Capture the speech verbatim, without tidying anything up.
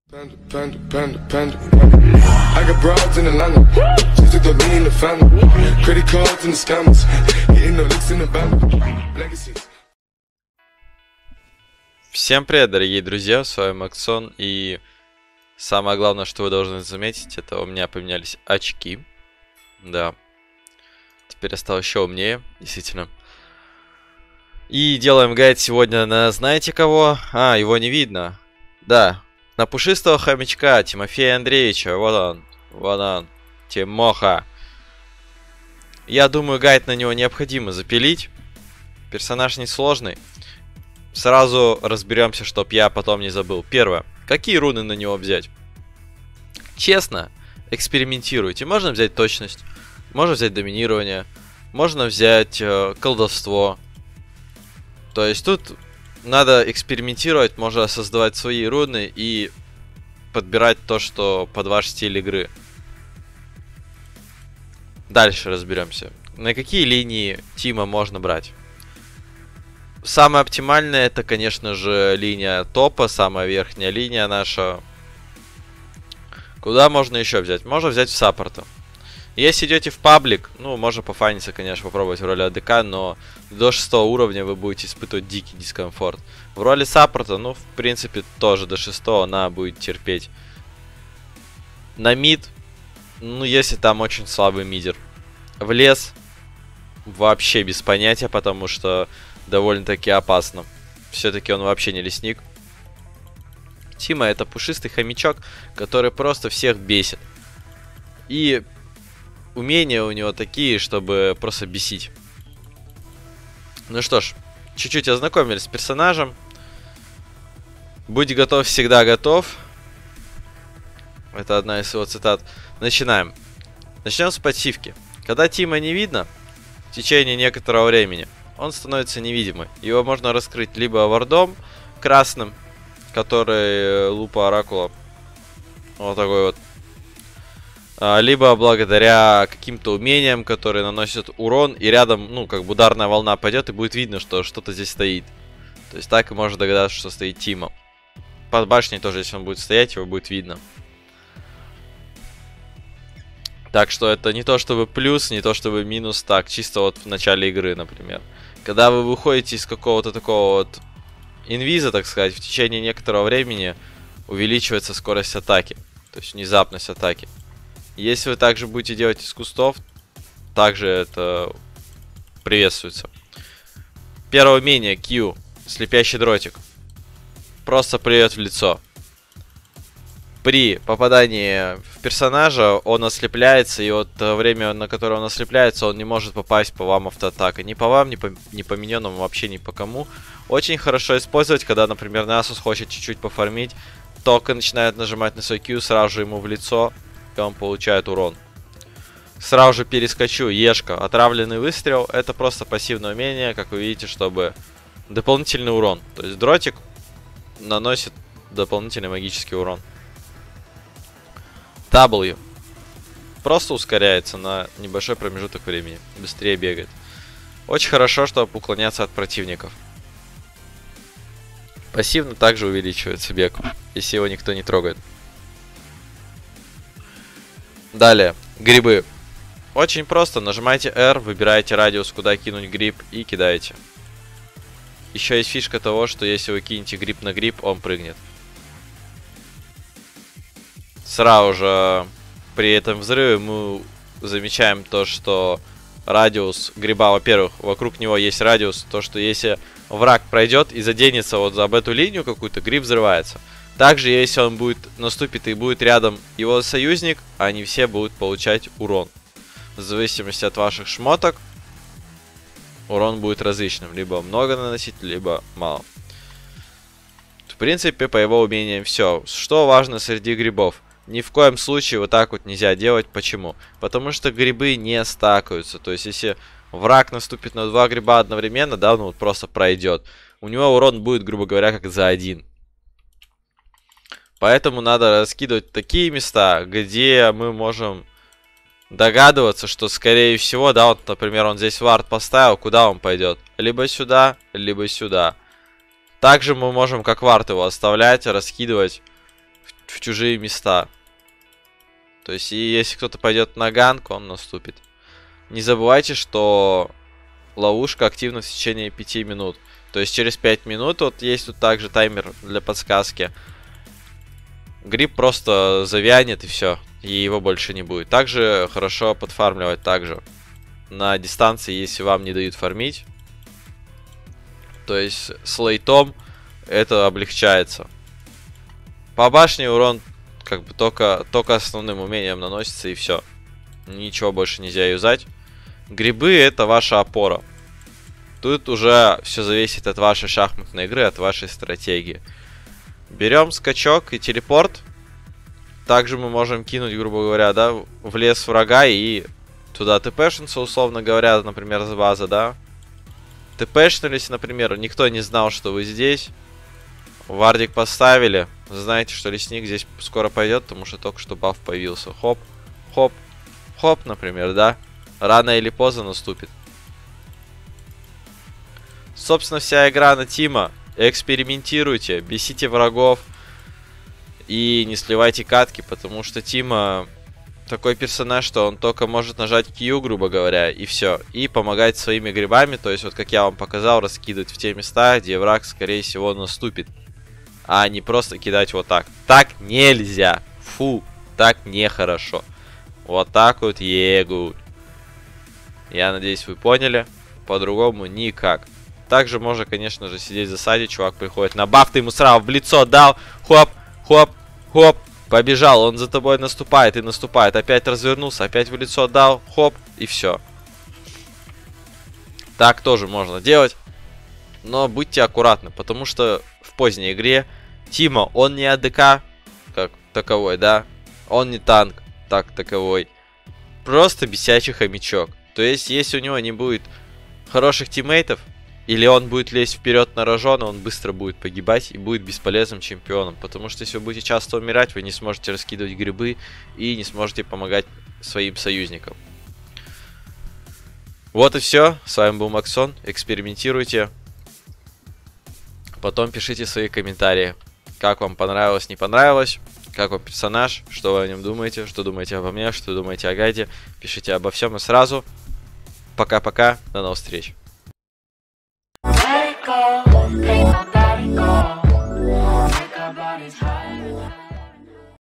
Panda, panda, panda, panda. I got broads in Atlanta. Just took the lean in the family. Credit cards and the scammers. Getting no licks in the band. Legacies. Всем привет, дорогие друзья, с вами Максон, и самое главное, что вы должны заметить, это у меня поменялись очки. Да. Теперь я стал еще умнее, действительно. И делаем гайд сегодня на, знаете кого? А, его не видно. Да, на пушистого хомячка Тимофея Андреевича. Вот он, вот он, Тимоха. Я думаю, гайд на него необходимо запилить. Персонаж несложный. Сразу разберемся, чтоб я потом не забыл. Первое. Какие руны на него взять? Честно, экспериментируйте. Можно взять точность, можно взять доминирование, можно взять э, колдовство. То есть тут надо экспериментировать, можно создавать свои руны и подбирать то, что под ваш стиль игры. Дальше разберемся. На какие линии Тима можно брать? Самая оптимальная это, конечно же, линия топа, самая верхняя линия наша. Куда можно еще взять? Можно взять в саппорта. Если идете в паблик, ну, можно пофаниться, конечно, попробовать в роли АДК, но до шестого уровня вы будете испытывать дикий дискомфорт. В роли саппорта, ну, в принципе, тоже до шестого она будет терпеть. На мид, ну, если там очень слабый мидер. В лес вообще без понятия, потому что довольно-таки опасно. Все-таки он вообще не лесник. Тима это пушистый хомячок, который просто всех бесит. И умения у него такие, чтобы просто бесить. Ну что ж, чуть-чуть ознакомились с персонажем. Будь готов, всегда готов. Это одна из его цитат. Начинаем. Начнем с пассивки. Когда Тима не видно, в течение некоторого времени он становится невидимым. Его можно раскрыть либо вардом красным, который лупа оракула. Вот такой вот. Либо благодаря каким-то умениям, которые наносят урон, и рядом, ну, как бы ударная волна пойдет, и будет видно, что что-то здесь стоит. То есть так и можно догадаться, что стоит Тима. Под башней тоже, если он будет стоять, его будет видно. Так что это не то чтобы плюс, не то чтобы минус, так, чисто вот в начале игры, например. Когда вы выходите из какого-то такого вот инвиза, так сказать, в течение некоторого времени увеличивается скорость атаки. То есть внезапность атаки. Если вы также будете делать из кустов, также это приветствуется. Первое умение Q. Слепящий дротик. Просто плюет в лицо. При попадании в персонажа он ослепляется, и вот время, на которое он ослепляется, он не может попасть по вам автоатакой. Ни по вам, ни по, ни по миньонам, вообще ни по кому. Очень хорошо использовать, когда, например, Nasus хочет чуть-чуть пофармить, только начинает нажимать на свой Q, сразу же ему в лицо, и он получает урон. Сразу же перескочу. Ешка. Отравленный выстрел. Это просто пассивное умение, как вы видите, чтобы дополнительный урон. То есть дротик наносит дополнительный магический урон. W. Просто ускоряется на небольшой промежуток времени. Быстрее бегает. Очень хорошо, чтобы уклоняться от противников. Пассивно также увеличивается бег, если его никто не трогает. Далее. Грибы. Очень просто. Нажимаете R, выбираете радиус, куда кинуть гриб, и кидаете. Еще есть фишка того, что если вы кинете гриб на гриб, он прыгнет. Сразу же при этом взрыве мы замечаем то, что радиус гриба, во-первых, вокруг него есть радиус, то, что если враг пройдет и заденется вот об эту линию какую-то, гриб взрывается. Также, если он будет наступит и будет рядом его союзник, они все будут получать урон. В зависимости от ваших шмоток, урон будет различным. Либо много наносить, либо мало. В принципе, по его умениям все. Что важно среди грибов? Ни в коем случае вот так вот нельзя делать. Почему? Потому что грибы не стакаются. То есть, если враг наступит на два гриба одновременно, да, ну вот просто пройдет. У него урон будет, грубо говоря, как за один. Поэтому надо раскидывать такие места, где мы можем догадываться, что, скорее всего, да, вот, например, он здесь вард поставил, куда он пойдет? Либо сюда, либо сюда. Также мы можем как вард его оставлять, раскидывать в чужие места. То есть, и если кто-то пойдет на ганк, он наступит. Не забывайте, что ловушка активна в течение пяти минут. То есть, через пять минут, вот есть тут также таймер для подсказки. Гриб просто завянет и все. И его больше не будет. Также хорошо подфармливать также. На дистанции, если вам не дают фармить. То есть, с лейтом это облегчается. По башне урон как бы только, только основным умением наносится и все. Ничего больше нельзя юзать. Грибы это ваша опора. Тут уже все зависит от вашей шахматной игры, от вашей стратегии. Берем скачок и телепорт. Также мы можем кинуть, грубо говоря, да, в лес врага и туда тпшнуться, условно говоря, например, с базы, да. Тпшнулись, например, никто не знал, что вы здесь. Вардик поставили. Знаете, что лесник здесь скоро пойдет, потому что только что баф появился. Хоп, хоп, хоп, например, да. Рано или поздно наступит. Собственно, вся игра на Тима. Экспериментируйте, бесите врагов. И не сливайте катки, потому что Тима такой персонаж, что он только может нажать Q, грубо говоря, и все. И помогать своими грибами, то есть вот как я вам показал, раскидывать в те места, где враг, скорее всего, наступит. А не просто кидать вот так. Так нельзя. Фу, так нехорошо. Вот так вот егу. Я надеюсь, вы поняли. По-другому никак. Также можно, конечно же, сидеть в засаде. Чувак приходит на баф, ты ему сразу в лицо дал. Хоп, хоп, хоп. Побежал, он за тобой наступает и наступает. Опять развернулся, опять в лицо дал. Хоп, и все. Так тоже можно делать. Но будьте аккуратны, потому что в поздней игре Тима, он не АДК как таковой, да. Он не танк так таковой. Просто бесячий хомячок. То есть, если у него не будет хороших тиммейтов, или он будет лезть вперед на рожон, он быстро будет погибать и будет бесполезным чемпионом. Потому что если вы будете часто умирать, вы не сможете раскидывать грибы и не сможете помогать своим союзникам. Вот и все. С вами был Максон. Экспериментируйте. Потом пишите свои комментарии. Как вам понравилось, не понравилось. Как вам персонаж, что вы о нем думаете, что думаете обо мне, что думаете о гайде. Пишите обо всем и сразу. Пока-пока, до новых встреч. Let it go, make my body go. Make our bodies higher.